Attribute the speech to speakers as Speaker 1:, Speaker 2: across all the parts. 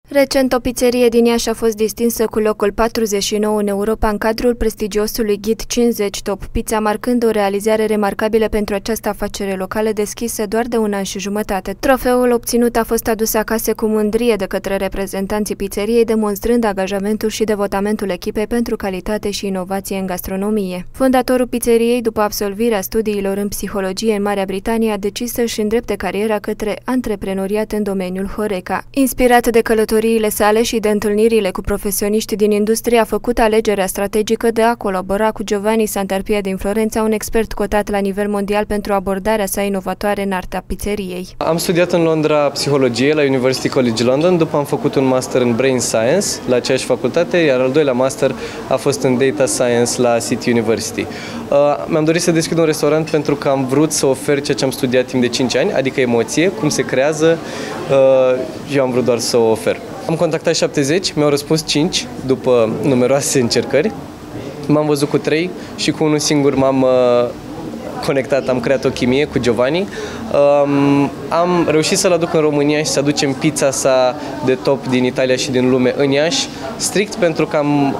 Speaker 1: Recent, o pizzerie din Iași a fost distinsă cu locul 49 în Europa în cadrul prestigiosului ghid 50 Top Pizza, marcând o realizare remarcabilă pentru această afacere locală deschisă doar de un an și jumătate. Trofeul obținut a fost adus acasă cu mândrie de către reprezentanții pizzeriei, demonstrând angajamentul și devotamentul echipei pentru calitate și inovație în gastronomie. Fondatorul pizzeriei, după absolvirea studiilor în psihologie în Marea Britanie, a decis să-și îndrepte cariera către antreprenoriat în domeniul Horeca. Inspirat de călătoriile sale și de întâlnirile cu profesioniști din industrie, a făcut alegerea strategică de a colabora cu Giovanni Santarpia din Florența, un expert cotat la nivel mondial pentru abordarea sa inovatoare în arta pizzeriei.
Speaker 2: Am studiat în Londra psihologie la University College London, după am făcut un master în Brain Science la aceeași facultate, iar al doilea master a fost în Data Science la City University. Mi-am dorit să deschid un restaurant pentru că am vrut să ofer ceea ce am studiat timp de 5 ani, adică emoție, cum se creează, eu am vrut doar să o ofer. Am contactat 70, mi-au răspuns 5 după numeroase încercări. M-am văzut cu 3 și cu unul singur m-am conectat, am creat o chimie cu Giovanni. Am reușit să-l aduc în România și să aducem pizza sa de top din Italia și din lume în Iași, strict pentru că am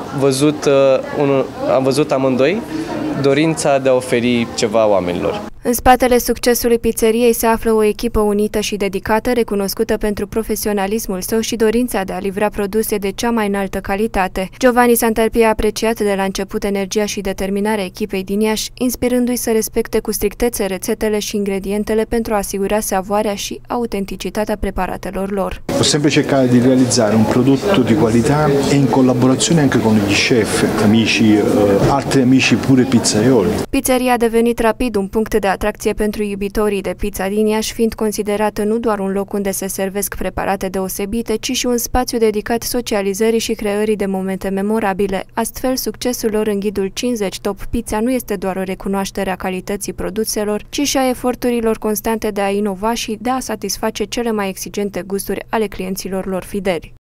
Speaker 2: văzut amândoi dorința de a oferi ceva oamenilor.
Speaker 1: În spatele succesului pizzeriei se află o echipă unită și dedicată, recunoscută pentru profesionalismul său și dorința de a livra produse de cea mai înaltă calitate. Giovanni Santarpia a apreciat de la început energia și determinarea echipei din Iași, inspirându-i să respecte cu strictețe rețetele și ingredientele pentru a asigura savoarea și autenticitatea preparatelor lor.
Speaker 3: Ho sempre cercato di realizzare un prodotto di qualità e in collaborazione anche con gli chef, amici, altri amici pure pizzaioli.
Speaker 1: Pizzeria a devenit rapid un punct de atracție pentru iubitorii de pizza din Iași, fiind considerată nu doar un loc unde se servesc preparate deosebite, ci și un spațiu dedicat socializării și creării de momente memorabile. Astfel, succesul lor în ghidul 50 Top Pizza nu este doar o recunoaștere a calității produselor, ci și a eforturilor constante de a inova și de a satisface cele mai exigente gusturi ale clienților lor fideli.